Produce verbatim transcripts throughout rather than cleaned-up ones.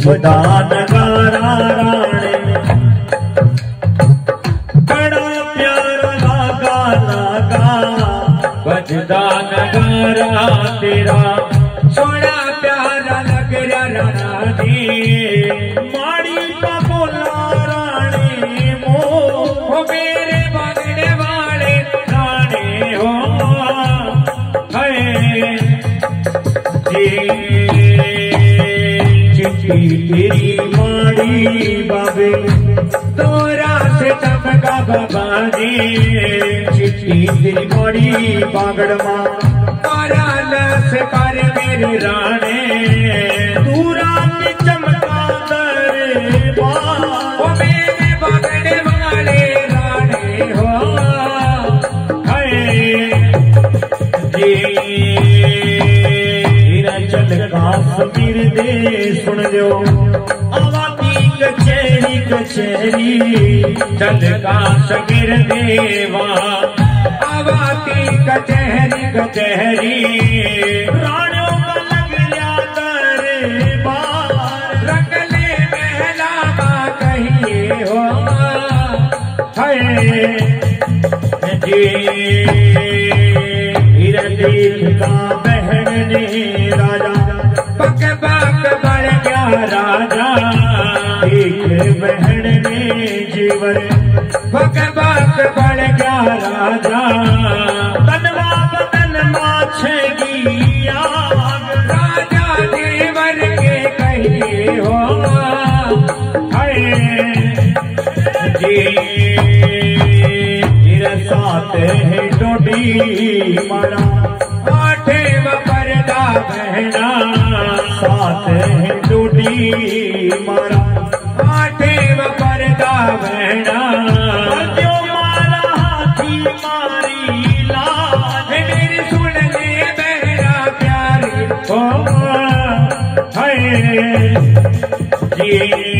बजदा नगारा राणे बड़ा प्यारा लागा लागा बजदा नगारा तेरा सोना प्यारा लग रहा रानी माड़ी का बोला रानी मोह मेरे भागने वाले रानी हो है चिट्ठी तेरी माड़ी बाबे तोरा से चमका बाबा जी चिट्ठी तेरी माड़ी बागड़ माँ तारा लस कर मेरे राणे दूरा के चमका दरे वो मेरे बागड़े वाले राणे हो है जी चल काश्मीर दे सुन लो आवाती कचहरी कचहरी चल काश्मीर देवा आवाती कचहरी कचहरी राणों का लग लिया दरे बार रंगले महला का कहिए हो है जी देख का बहन ने राजा पक पक बढ़ गया राजा एक बहन ने जीवन पक पक बढ़ गया राजा तनवा बदन माछेगी आग राजा जीवन के कहिए हो है जी साथ है डोडी मारा आठे परदा बहना साथ है डोडी मारा आठे परदा बहना जो मारा हाथी मारी लाज मेरी सुन ले बहना प्यारी हो है जी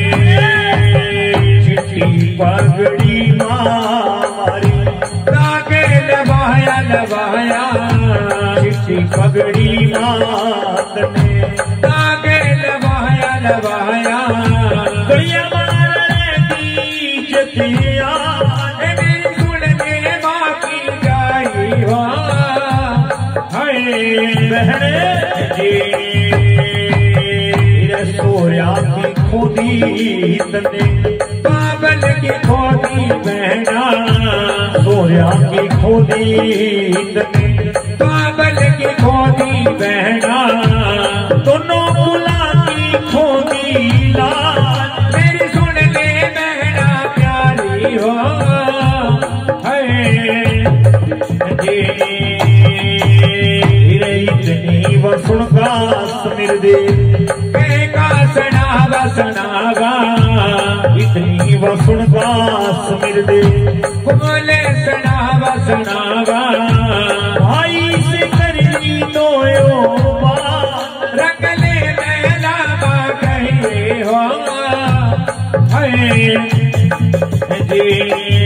चिट्ठी पगड़ी मारी लवाया लवाया चिट्ठी पगड़ी मात ने आगे लवाया लवाया दुनिया मारने की जतिया मेरी सुन ले बाकी जाई हो है बहने जी सोया की खोदी तने बाबल की खोदी बहना सोया की खोदी तने बाबल की खोदी बहना दोनों बुला की खोदी लाल मेरी सुन ले बहना प्यारी हो है जी इतनी वो सुनगा सुमिर दे का सनावा सनावा इतनी वो सुनगा सुमिर दे बोले सनावा सनावा भाई से करनी तो रंगले मैला बा कहिए हो है जी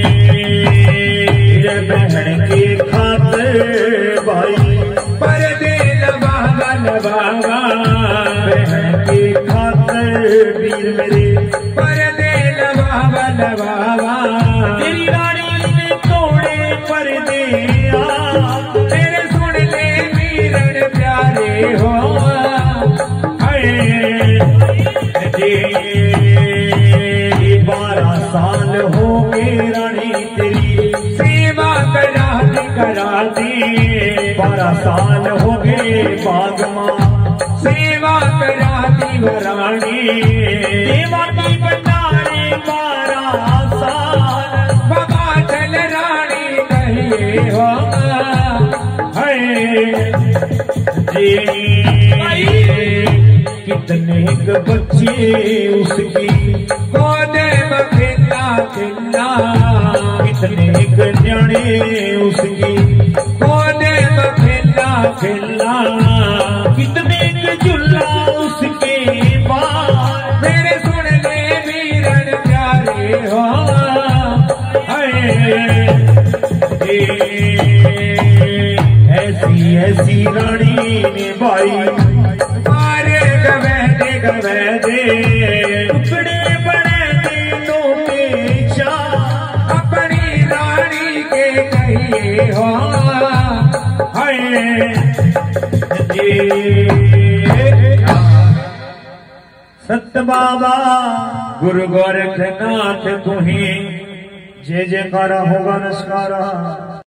बहन के खातिर भाई पर्दे लबावा लबावा बहन के खातिर वीर मेरे पर्दे लबावा लबावा तेरी रानी ने तोड़े पर्दे तेरे सुन ले वीरन प्यारे हो है जी बारह साल हो गए रानी तेरी सेवा कराती कराती बारह साल हो गए बाग माँ सेवा कराती रानी सेवा की बटारे बारह साल बाबा चल रानी कहिए हो है जी कितने बच्चे उसकी गोदे में खिला खिला कितने न्याणे उसकी गोदे में खिला खिला कितने झुल्ला उसके बाद मेरे सुन ले वीरन प्यारे हो है ऐसी ऐसी रानी ने भाई मारे गवे दे गवे दे हो हाय जी सत्य बाबा गुरु गोरखनाथ तुही जय जयकारा होगा नमस्कारा।